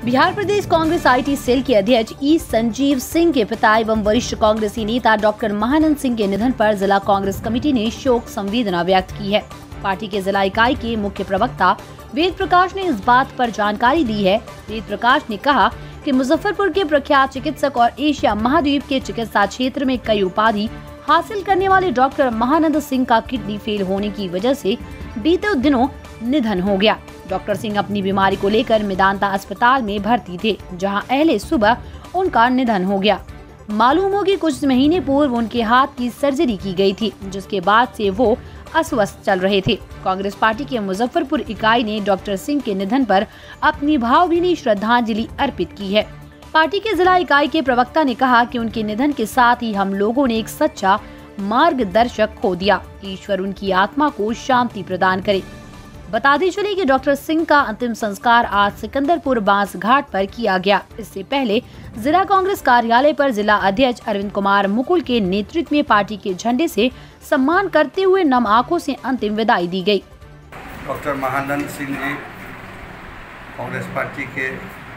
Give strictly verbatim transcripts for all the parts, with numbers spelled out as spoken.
बिहार प्रदेश Congress IT cell के अध्यक्ष ई संजीव सिंह के पिता एवं वरिष्ठ कांग्रेसी नेता डॉक्टर महानंद सिंह के निधन पर जिला कांग्रेस कमेटी ने शोक संवेदना व्यक्त की है। पार्टी के जिला इकाई के मुख्य प्रवक्ता वेद प्रकाश ने इस बात पर जानकारी दी है। वेद प्रकाश ने कहा कि मुजफ्फरपुर के प्रख्यात चिकित्सक और एशिया महाद्वीप के चिकित्सा क्षेत्र में कई उपाधि हासिल करने वाले डॉक्टर महानंद सिंह का किडनी फेल होने की वजह से बीते दिनों निधन हो गया। डॉक्टर सिंह अपनी बीमारी को लेकर मेदांता अस्पताल में भर्ती थे, जहां अहले सुबह उनका निधन हो गया। मालूम हो कि कुछ महीने पूर्व उनके हाथ की सर्जरी की गई थी, जिसके बाद से वो अस्वस्थ चल रहे थे। कांग्रेस पार्टी के मुजफ्फरपुर इकाई ने डॉक्टर सिंह के निधन पर अपनी भावभीनी श्रद्धांजलि अर्पित की है। पार्टी के जिला इकाई के प्रवक्ता ने कहा कि उनके निधन के साथ ही हम लोगों ने एक सच्चा मार्गदर्शक खो दिया। ईश्वर उनकी आत्मा को शांति प्रदान करे। बताते चले कि डॉक्टर सिंह का अंतिम संस्कार आज सिकंदरपुर बांस घाट पर किया गया। इससे पहले जिला कांग्रेस कार्यालय पर जिला अध्यक्ष अरविंद कुमार मुकुल के नेतृत्व में पार्टी के झंडे से सम्मान करते हुए नम आंखों से अंतिम विदाई दी गई। डॉक्टर महानंद सिंह जी कांग्रेस पार्टी के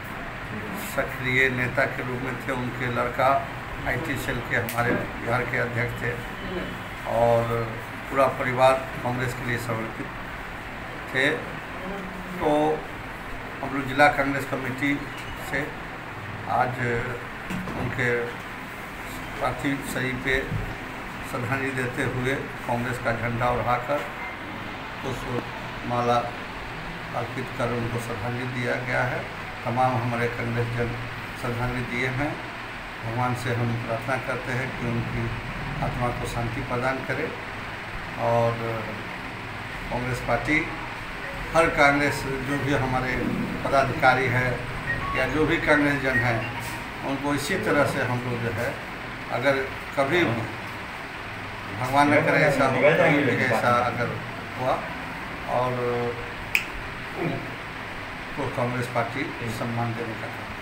सक्रिय नेता के रूप में थे। उनके लड़का आईटी सेल के हमारे बिहार के अध्यक्ष थे और पूरा परिवार कांग्रेस के लिए समर्पित थे। तो हम लोग जिला कांग्रेस कमेटी से आज उनके पार्थिव शरीर पे श्रद्धांजलि देते हुए कांग्रेस का झंडा उड़ाकर पुष्प माला अर्पित कर उनको श्रद्धांजलि दिया गया है। तमाम हमारे कांग्रेस जन श्रद्धांजलि दिए हैं। भगवान से हम प्रार्थना करते हैं कि उनकी आत्मा को शांति प्रदान करे और कांग्रेस पार्टी हर कांग्रेस जो भी हमारे पदाधिकारी है या जो भी कांग्रेस जन है उनको इसी तरह से हम लोग जो है अगर कभी भी भगवान न करे ऐसा कहीं भी ऐसा अगर हुआ और तो कांग्रेस पार्टी सम्मान देने का